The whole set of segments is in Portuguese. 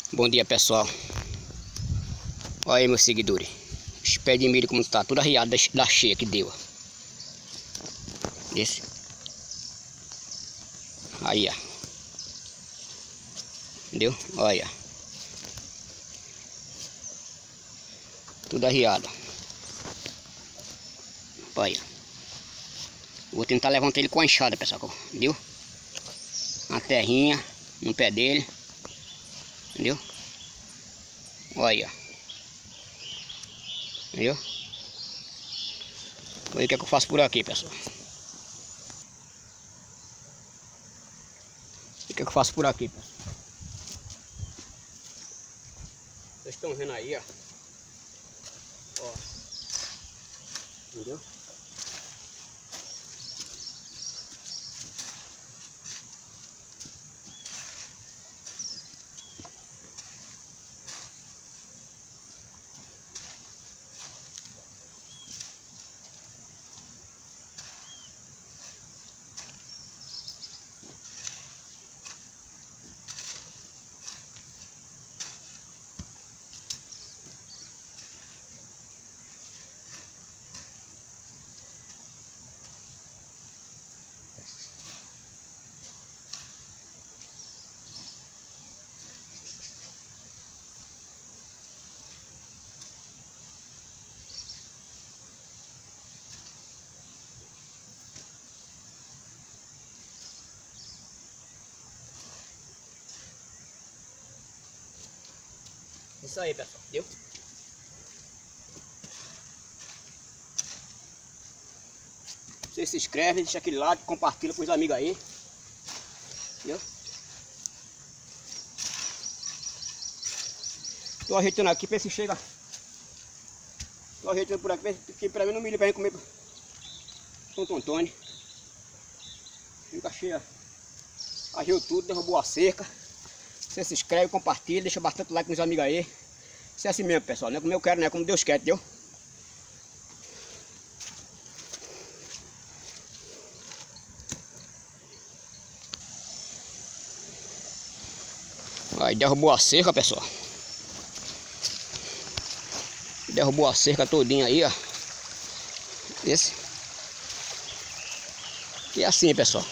Bom dia, pessoal. Olha aí, meus seguidores. Os pés de milho como tá, tudo arriado da cheia que deu. Esse. Aí, ó. Entendeu? Olha. Tudo arriado. Olha. Vou tentar levantar ele com a enxada, pessoal. Entendeu? Uma terrinha no pé dele. Entendeu? Olha. Entendeu? Olha o que é que eu faço por aqui, pessoal. O que é que eu faço por aqui, pessoal? Vocês estão vendo aí, ó. Ó. Entendeu? Isso aí, pessoal, viu? Você se inscreve, deixa aquele like, compartilha com os amigos aí. Viu? Tô ajeitando aqui pra ver se chega. Tô ajeitando por aqui, porque pra mim não milho pra gente comer Santo Antônio. Fica cheia. Ajeou tudo, derrubou a cerca. Você se inscreve, compartilha, deixa bastante like nos amigos aí. Isso é assim mesmo, pessoal. Não é como eu quero, não é como Deus quer, entendeu? Aí derrubou a cerca, pessoal. Derrubou a cerca todinha aí, ó. Esse. E é assim, pessoal.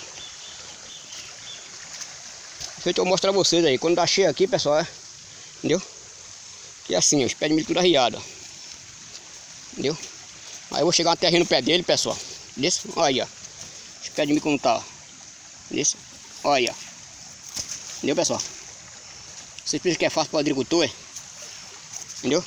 Feito eu mostrar pra vocês aí. Quando tá cheio aqui, pessoal, entendeu? E assim, ó, os pés de milho tudo arriado, entendeu? Aí eu vou chegar uma terrinha no pé dele, pessoal. Desse, olha, ó. Os pés de milho como tá, ó. Desse, olha. Entendeu, pessoal? Vocês pensam que é fácil para o agricultor, é? Entendeu?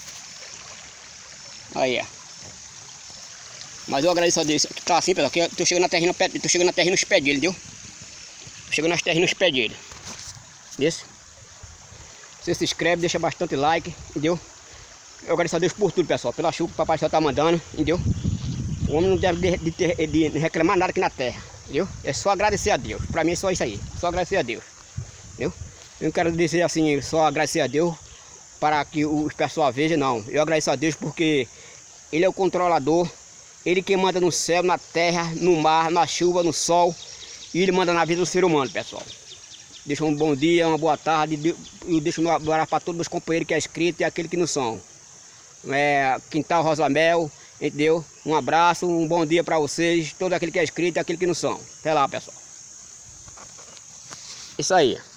Aí, ó. Mas eu agradeço a Deus que tá assim, pessoal, que eu tô chegando na terrinha nos pés dele, entendeu? Tô chegando nas terrinhas nos pés dele. Desse. Você se inscreve, deixa bastante like, entendeu? Eu agradeço a Deus por tudo, pessoal. Pela chuva que o Papai Céu tá mandando, entendeu? O homem não deve de reclamar nada aqui na terra, entendeu? É só agradecer a Deus. Pra mim é só isso aí. Só agradecer a Deus, entendeu? Eu não quero dizer assim, só agradecer a Deus para que os pessoal vejam, não. Eu agradeço a Deus porque Ele é o controlador. Ele que manda no céu, na terra, no mar, na chuva, no sol. E Ele manda na vida do ser humano, pessoal. Deixa um bom dia, uma boa tarde. Eu deixo um abraço para todos os meus companheiros que é inscrito e aqueles que não são. Quintal Rosamel, entendeu? Um abraço, um bom dia para vocês. Todo aquele que é inscrito e aquele que não são. Até lá, pessoal. Isso aí.